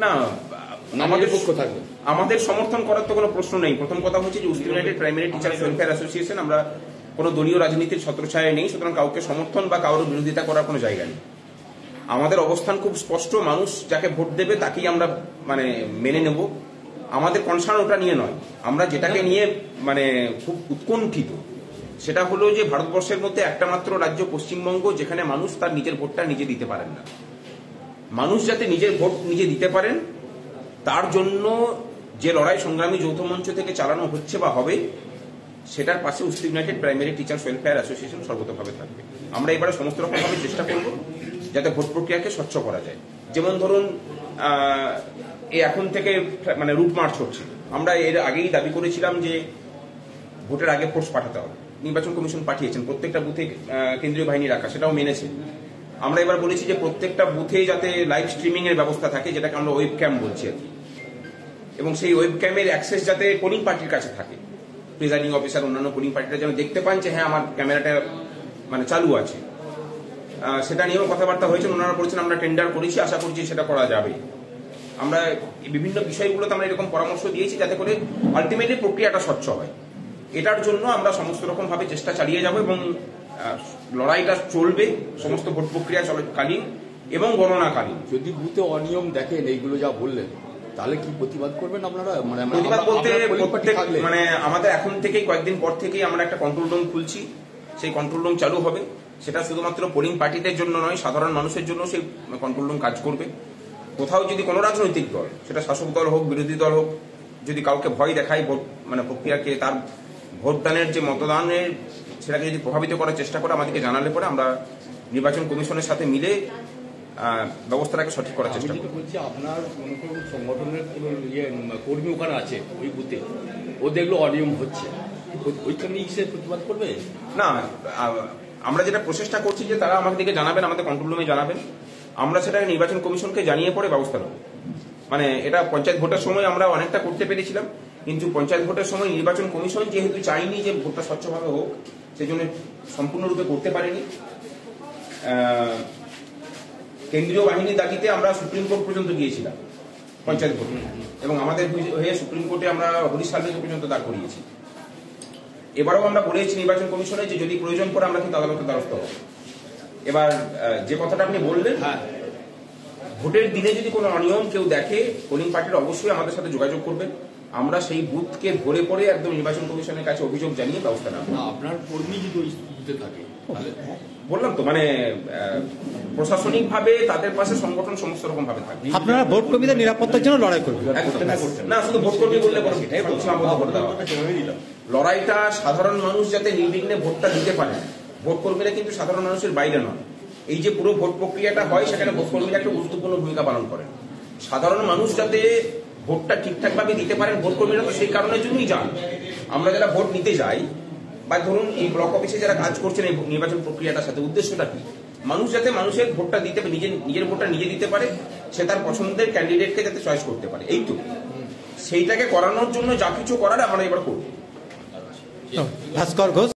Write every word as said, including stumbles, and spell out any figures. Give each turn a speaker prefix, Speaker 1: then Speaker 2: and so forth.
Speaker 1: না, আমাদের পক্ষ থাকবে, আমাদের সমর্থন করার তো কোনো প্রশ্ন নেই। প্রথম কথা হচ্ছে যে উস্তি united primary teachers welfare association, আমরা কোনো দলীয় রাজনীতির ছত্রছায়ায় নেই, সুতরাং কাউকে সমর্থন বা কারোর বিরোধিতা করার কোনো জায়গা নেই। আমাদের অবস্থান খুব স্পষ্ট, মানুষ যাকে ভোট দেবে তাকেই আমরা মানে মেনে নেব। আমাদের কনসার্ন ওটা নিয়ে নয়, আমরা যেটাকে নিয়ে মানে খুব উৎকণ্ঠিত সেটা হলো যে ভারতবর্ষের মধ্যে একটা মাত্র রাজ্য পশ্চিমবঙ্গ যেখানে মানুষ তার নিজের ভোটটা নিজে দিতে পারেন না। মানুষ যাতে নিজের ভোট নিজে দিতে পারেন তার জন্য যে লড়াই সংগ্রামী যৌথ মঞ্চ থেকে চালানো হচ্ছে বা হবে, সেটার পাশে Usti united primary teachers welfare association সর্বতভাবে থাকবে। আমরা এবারে সমস্ত রকমভাবে চেষ্টা করব যাতে ভোট প্রক্রিয়াকে স্বচ্ছ করা যায়। যেমন ধরুন এই এখন থেকে মানে রুট মার্চ হচ্ছে, আমরা এর আগেই দাবি করেছিলাম যে ভোটের আগে ফোর্স পাঠাতে হবে। নির্বাচন কমিশন পাঠিয়েছেন, প্রত্যেকটা বুথে কেন্দ্রীয় বাহিনী রাখা, সেটাও মেনেছে। আমরা এবার বলেছি যে প্রত্যেকটা বুথে যাতে লাইভ স্ট্রিমিং এর ব্যবস্থা থাকে, যেটাকে আমরা ওয়েব ক্যাম বলছি আর কি, এবং সেই ওয়েব ক্যামের অ্যাক্সেস যাতে পোলিং পার্টির কাছে থাকে। প্রিজাইডিং অফিসার অন্যান্য পোলিং পার্টিরা যেন দেখতে পান যে হ্যাঁ আমার ক্যামেরাটা মানে চালু আছে। সেটা নিয়েও কথাবার্তা হয়েছে, ওনারা বলেছেন আমরা টেন্ডার করেছি, আশা করছি সেটা করা যাবে। আমরা বিভিন্ন বিষয়গুলোতে আমরা এরকম পরামর্শ দিয়েছি যাতে করে আলটিমেটলি প্রক্রিয়াটা স্বচ্ছ হয়। এটার জন্য আমরা সমস্ত রকম ভাবে চেষ্টা চালিয়ে যাব এবং লড়াইটা চলবে সমস্ত ভোট প্রক্রিয়া চলাকালীন এবং গণনাকালীন।
Speaker 2: যদি বুথে অনিয়ম দেখেন এইগুলো যা বললেন, তাহলে কি প্রতিবাদ করবেন আপনারা? মানে
Speaker 1: প্রতিবাদ বলতে প্রত্যেক মানে আমাদের এখন থেকেই কয়েকদিন পর থেকেই আমরা একটা কন্ট্রোল রুম খুলছি, সেই কন্ট্রোল রুম চালু হবে। সেটা শুধুমাত্র পোলিং পার্টিদের জন্য নয়, সাধারণ মানুষের জন্য সেই কন্ট্রোল রুম কাজ করবে। কোথাও যদি কোনো রাজনৈতিক দল, সেটা শাসক দল হোক বিরোধী দল হোক, যদি কাউকে ভয় দেখায় ভোট মানে প্রক্রিয়াকে, তার ভোটদানের যে মতদানের সেটাকে যদি প্রভাবিত করার চেষ্টা করে আমাদেরকে জানালে পরে আমরা নির্বাচন কমিশনের সাথে মিলে ব্যবস্থাটাকে সঠিক করার চেষ্টা করব।
Speaker 2: বলছি আপনার কোনো কোনো সংগঠনের কোনো ইয়ে কর্মী ওখানে আছে ওই বুথে, ও দেখলো অনিয়ম হচ্ছে, ওইখানে সে প্রতিবাদ করবে
Speaker 1: না? আমরা যেটা প্রচেষ্টা করছি যে তারা আমাদেরকে জানাবেন, আমাদের কন্ট্রোল রুমে জানাবেন, আমরা সেটাকে নির্বাচন কমিশনকে জানিয়ে পরে ব্যবস্থা নেব। মানে এটা পঞ্চায়েত ভোটের সময় আমরা অনেকটা করতে পেরেছিলাম, কিন্তু পঞ্চায়েত ভোটের সময় নির্বাচন কমিশন যেহেতু চাইনি যে ভোটটা স্বচ্ছভাবে হোক, সেই জন্য সম্পূর্ণরূপে করতে পারেনি। কেন্দ্রীয় বাহিনীর দাবিতে আমরা সুপ্রিম কোর্ট পর্যন্ত গিয়েছিলাম পঞ্চায়েত ভোটে, এবং আমাদের হয়ে সুপ্রিম কোর্টে আমরা হরিশ সালভেজ পর্যন্ত দাঁড় করিয়েছি। এবারও আমরা বলেছি নির্বাচন কমিশনে যে যদি প্রয়োজন পড়ে আমরা কিন্তু আদালতের দ্বারস্থ হব। এবার যে কথাটা আপনি বললেন, ভোটের দিনে যদি কোনো অনিয়ম কেউ দেখে, পোলিং পার্টির অবশ্যই আমাদের সাথে যোগাযোগ করবেন। আমরা সেই বুথকে ধরে পড়ে একদম নির্বাচন কমিশনের কাছে অভিযোগ জানিয়ে ব্যবস্থা নেব।
Speaker 2: আপনার কর্মী যদি ওই বুথে থাকে,
Speaker 1: বললাম তো মানে প্রশাসনিক ভাবে তাদের পাশে সংগঠন সমস্ত রকম ভাবে থাকবে।
Speaker 3: আপনারা ভোট কর্মীদের নিরাপত্তার জন্য লড়াই করবেন?
Speaker 1: না, শুধু ভোট কর্মী বললে লড়াইটা সাধারণ মানুষ যাতে নির্বিঘ্নে ভোটটা দিতে পারে। ভোট কর্মীরা কিন্তু সাধারণ মানুষের বাইরে নয়। এই যে পুরো ভোট প্রক্রিয়াটা হয় সেখানে ভোট কর্মীরা একটা গুরুত্বপূর্ণ ভূমিকা পালন করেন। সাধারণ মানুষ যাতে ভোটটা ঠিকঠাক ভাবে দিতে পারেন, ভোট কর্মীরা তো সেই কারণের জন্যই যান। আমরা যারা ভোট নিতে যাই বা ধরুন এই ব্লক অফিসে যারা কাজ করছেন এই নির্বাচন প্রক্রিয়াটার সাথে, উদ্দেশ্যটা কি? মানুষ যাতে মানুষের ভোটটা দিতে নিজের নিজের ভোটটা নিজে দিতে পারে, সে তার পছন্দের ক্যান্ডিডেটকে যাতে চয়েস করতে পারে, এই তো। সেইটাকে করানোর জন্য যা কিছু করার আমরা এবার করব।
Speaker 3: ভাস্কর ঘোষ।